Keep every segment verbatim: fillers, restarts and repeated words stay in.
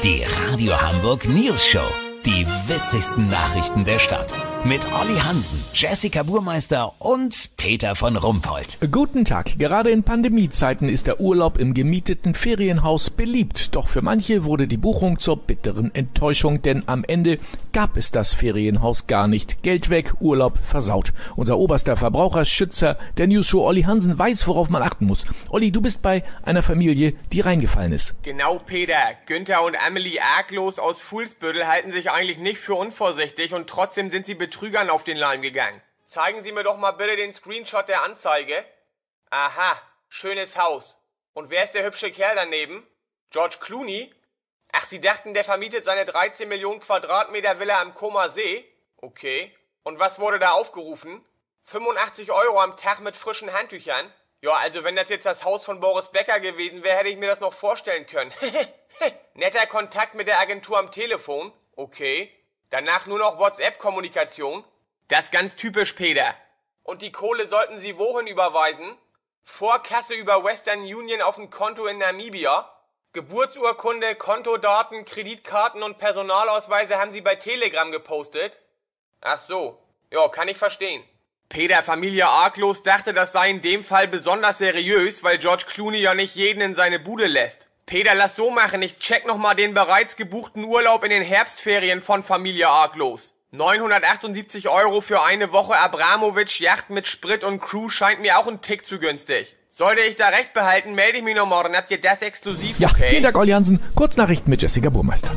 Die Radio Hamburg News Show. Die witzigsten Nachrichten der Stadt. Mit Olli Hansen, Jessica Burmeister und Peter von Rumpold. Guten Tag. Gerade in Pandemiezeiten ist der Urlaub im gemieteten Ferienhaus beliebt. Doch für manche wurde die Buchung zur bitteren Enttäuschung, denn am Ende gab es das Ferienhaus gar nicht. Geld weg, Urlaub versaut. Unser oberster Verbraucherschützer der Newsshow Olli Hansen weiß, worauf man achten muss. Olli, du bist bei einer Familie, die reingefallen ist. Genau, Peter. Günther und Emily Arglos aus Fuhlsbüttel halten sich eigentlich nicht für unvorsichtig und trotzdem sind sie Betrügern auf den Leim gegangen. Zeigen Sie mir doch mal bitte den Screenshot der Anzeige. Aha, schönes Haus. Und wer ist der hübsche Kerl daneben? George Clooney? Ach, Sie dachten, der vermietet seine dreizehn Millionen Quadratmeter Villa am Comer See? Okay. Und was wurde da aufgerufen? fünfundachtzig Euro am Tag mit frischen Handtüchern? Ja, also wenn das jetzt das Haus von Boris Becker gewesen wäre, hätte ich mir das noch vorstellen können. Netter Kontakt mit der Agentur am Telefon? Okay. Danach nur noch WhatsApp-Kommunikation? Das ist ganz typisch, Peter. Und die Kohle sollten Sie wohin überweisen? Vorkasse über Western Union auf ein Konto in Namibia? Geburtsurkunde, Kontodaten, Kreditkarten und Personalausweise haben Sie bei Telegram gepostet? Ach so. Ja, kann ich verstehen. Peter, Familie Arglos dachte, das sei in dem Fall besonders seriös, weil George Clooney ja nicht jeden in seine Bude lässt. Peter, lass so machen, ich check nochmal den bereits gebuchten Urlaub in den Herbstferien von Familie Arglos. neunhundertachtundsiebzig Euro für eine Woche Abramovic, Yacht mit Sprit und Crew scheint mir auch ein Tick zu günstig. Sollte ich da recht behalten, melde ich mich noch morgen, habt ihr das exklusiv, Ja, okay? vielen Dank, Olli Hansen. Kurznachrichten mit Jessica Burmeister.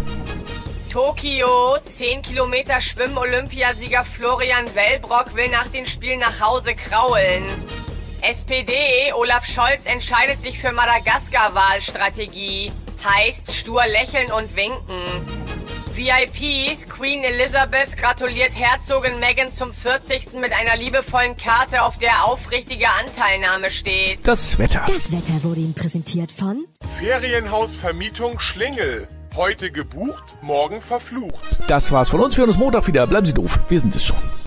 Tokio, zehn Kilometer Schwimm-Olympiasieger Florian Wellbrock will nach den Spielen nach Hause kraulen. S P D, Olaf Scholz entscheidet sich für Madagaskar-Wahlstrategie. Heißt stur lächeln und winken. V I Ps, Queen Elizabeth gratuliert Herzogin Meghan zum vierzigsten mit einer liebevollen Karte, auf der aufrichtige Anteilnahme steht. Das Wetter. Das Wetter wurde Ihnen präsentiert von Ferienhausvermietung Schlingel. Heute gebucht, morgen verflucht. Das war's von uns. Wir hören uns Montag wieder. Bleiben Sie doof. Wir sind es schon.